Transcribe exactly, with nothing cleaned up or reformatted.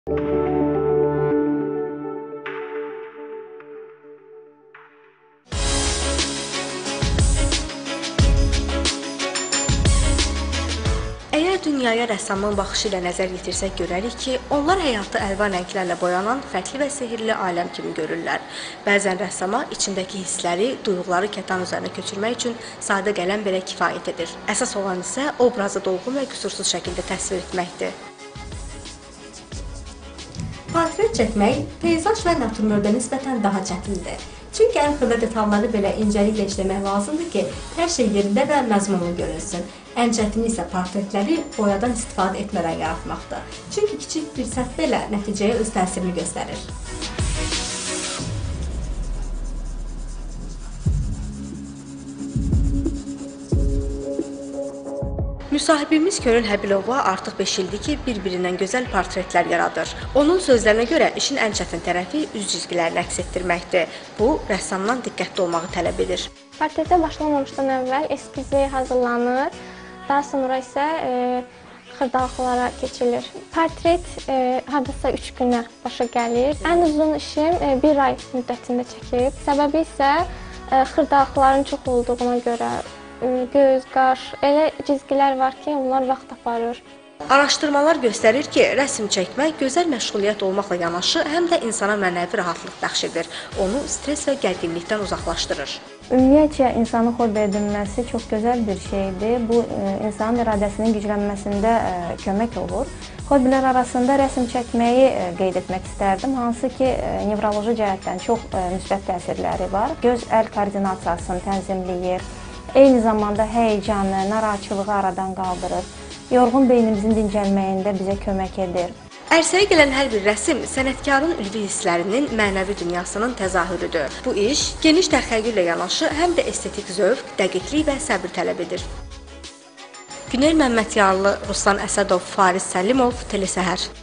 Əgər dünyaya rəssamın baxışı ilə nəzər yetirsək görərik ki, onlar həyatı əlvan rənglərlə boyanan fərqli və sehirli aləm kimi görürlər. Bəzən rəssama içindəki hissləri, duyğuları kətan üzərinə köçürmək üçün sadə qələm belə kifayət edir. Əsas olan isə obrazı dolğun və qüsursuz şəkildə təsvir etməkdir. Portret çəkmək peyzaj və natürmördə nisbətən daha çətindir. Çünki ən xırda detalları belə incəliklə işləmək lazımdır ki, hər şey yerində və məzmunlu görünsün. Ən çətini isə portretləri boyadan istifadə etmədən yaratmaqdır. Çünki kiçik bir səhv belə nəticəyə öz təsirini göstərir. Müsahibimiz Körən Həbilova artıq beş ildir ki, bir-birindən gözəl portretlər yaradır. Onun sözlərinə görə işin ən çətin tərəfi üz cizgilərini əks etdirməkdir. Bu, rəssamdan diqqətli olmağı tələb edir. Portretə başlamamışdan əvvəl eskizi hazırlanır, daha sonra isə e, xırdalıqlara keçilir. Portret e, hardasa üç günə başa gəlir. Ən uzun işim e, bir ay müddətində çəkib. Səbəbi isə e, xırdalıqların çox olduğuna görə. Göz, qaş, elə cizgilər var ki, onlar vaxt aparır. Araşdırmalar göstərir ki, rəsm çəkmək gözəl məşğuliyyət olmaqla yanaşı, həm də insana mənəvi rahatlıq bəxş edir. Onu stres və gərginlikdən uzaqlaşdırır. Ümumiyyətcə, insanı xobi edilməsi çox gözəl bir şeydir. Bu, insanın iradəsinin güclənməsində kömək olur. Hobilər arasında rəsm çəkməyi qeyd etmək istərdim, hansı ki, nevroloji cəhətdən çox müsbət təsirləri var. Göz-əl koordinasiyasını tənzimləyir. Eyni zamanda həyəcanı, narahatçılığı aradan qaldırır. Yorğun beynimizin dincəlməyində bizə kömək edir. Ərsəyə gələn hər bir rəsm sənətkarın ülvi hisslərinin mənəvi dünyasının təzahürüdür. Bu iş geniş təxəyyüllə yanaşı həm də estetik zövq, dəqiqlik və səbir tələb edir. Günel Məmmədyarlı, Ruslan Əsədov, Fariz Səlimov, Telesəhər.